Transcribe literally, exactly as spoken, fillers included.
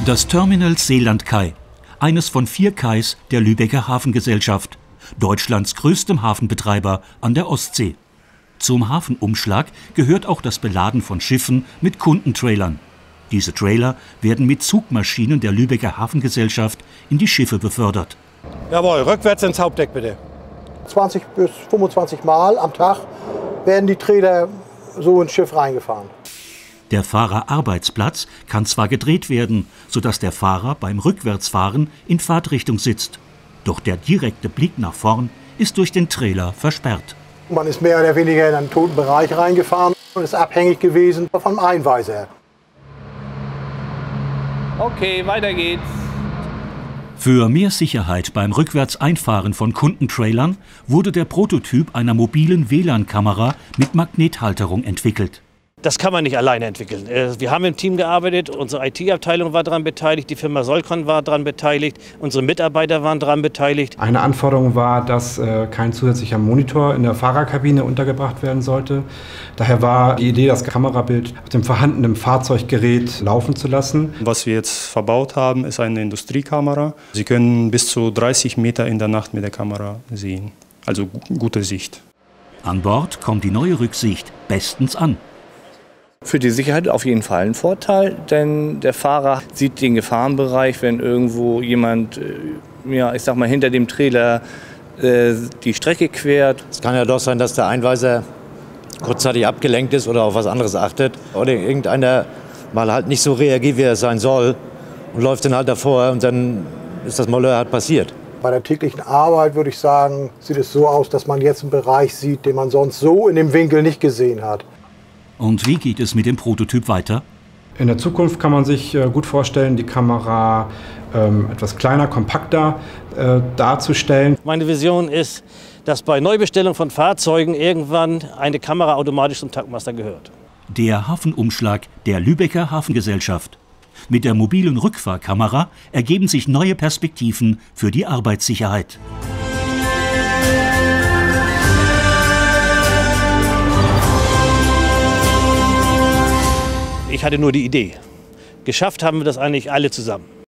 Das Terminal Seeland-Kai, eines von vier Kais der Lübecker Hafengesellschaft, Deutschlands größtem Hafenbetreiber an der Ostsee. Zum Hafenumschlag gehört auch das Beladen von Schiffen mit Kundentrailern. Diese Trailer werden mit Zugmaschinen der Lübecker Hafengesellschaft in die Schiffe befördert. Jawohl, rückwärts ins Hauptdeck bitte. zwanzig bis fünfundzwanzig Mal am Tag werden die Trailer so ins Schiff reingefahren. Der Fahrerarbeitsplatz kann zwar gedreht werden, sodass der Fahrer beim Rückwärtsfahren in Fahrtrichtung sitzt. Doch der direkte Blick nach vorn ist durch den Trailer versperrt. Man ist mehr oder weniger in einen toten Bereich reingefahren und ist abhängig gewesen vom Einweiser. Okay, weiter geht's. Für mehr Sicherheit beim Rückwärtseinfahren von Kundentrailern wurde der Prototyp einer mobilen W L A N-Kamera mit Magnethalterung entwickelt. Das kann man nicht alleine entwickeln. Wir haben im Team gearbeitet, unsere I T-Abteilung war daran beteiligt, die Firma Solcon war daran beteiligt, unsere Mitarbeiter waren daran beteiligt. Eine Anforderung war, dass äh, kein zusätzlicher Monitor in der Fahrerkabine untergebracht werden sollte. Daher war die Idee, das Kamerabild auf dem vorhandenen Fahrzeuggerät laufen zu lassen. Was wir jetzt verbaut haben, ist eine Industriekamera. Sie können bis zu dreißig Meter in der Nacht mit der Kamera sehen, also gute Sicht. An Bord kommt die neue Rücksicht bestens an. Für die Sicherheit auf jeden Fall ein Vorteil, denn der Fahrer sieht den Gefahrenbereich, wenn irgendwo jemand, ja, ich sag mal, hinter dem Trailer äh, die Strecke quert. Es kann ja doch sein, dass der Einweiser kurzzeitig abgelenkt ist oder auf was anderes achtet oder irgendeiner mal halt nicht so reagiert, wie er sein soll und läuft dann halt davor und dann ist das Malheur halt passiert. Bei der täglichen Arbeit würde ich sagen, sieht es so aus, dass man jetzt einen Bereich sieht, den man sonst so in dem Winkel nicht gesehen hat. Und wie geht es mit dem Prototyp weiter? In der Zukunft kann man sich äh, gut vorstellen, die Kamera ähm, etwas kleiner, kompakter äh, darzustellen. Meine Vision ist, dass bei Neubestellung von Fahrzeugen irgendwann eine Kamera automatisch zum Tankmaster gehört. Der Hafenumschlag der Lübecker Hafengesellschaft. Mit der mobilen Rückfahrkamera ergeben sich neue Perspektiven für die Arbeitssicherheit. Ich hatte nur die Idee. Geschafft haben wir das eigentlich alle zusammen.